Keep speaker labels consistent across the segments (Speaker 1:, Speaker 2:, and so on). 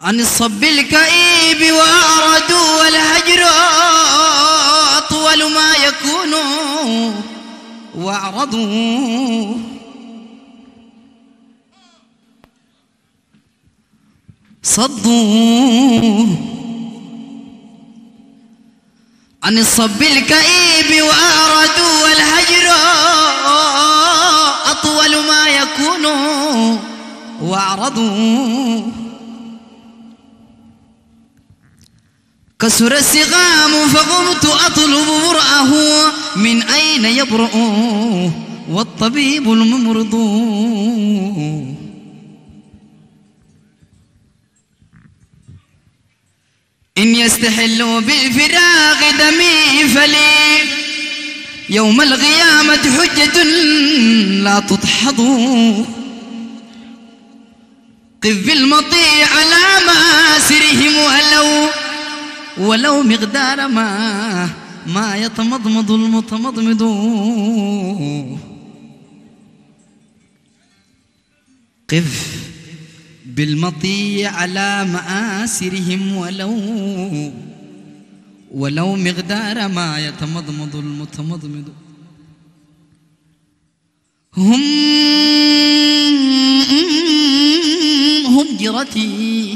Speaker 1: عن الصب الكئيب وأعرضوا والهجر أطول ما يكون وأعرضوا صدوا عن الصب الكئيب وأعرضوا والهجر أطول ما يكون وأعرضوا كسر السقام فقمت أطلب برأه من أين يبرأ والطبيب الممرض إن يستحلوا بالفراق دمي فلي يوم القيامة حجة لا تدحض قف بالمطيع على مآسرهم ولو مقدار ما يتمضمض المتمضمض قف بالمطيع على مآسرهم ولو مقدار ما يتمضمض المتمضمض هم جرتي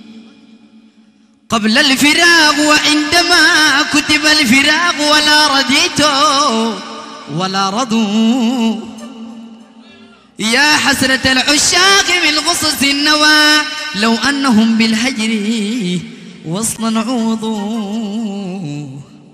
Speaker 1: قبل الفراق وعندما كتب الفراق ولا رديت ولا رضوا يا حسرة العشاق من غصص النوى لو أنهم بالهجر وصلا عوضوا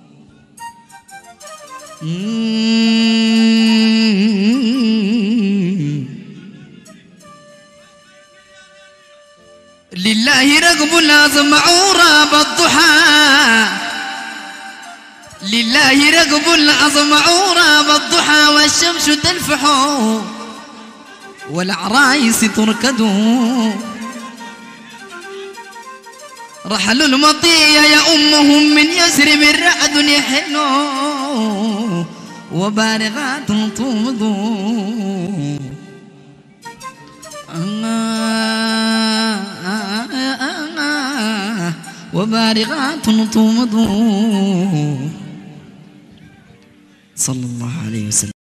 Speaker 1: لله رقب الأزمع راب الضحى لله رقب الأزمع راب الضحى والشمس تلفح والعرايس تركض رحلوا المطية يا أمهم من يسرب الرعد يحن وبارغات تمض وبارغات تمض صلى الله عليه وسلم.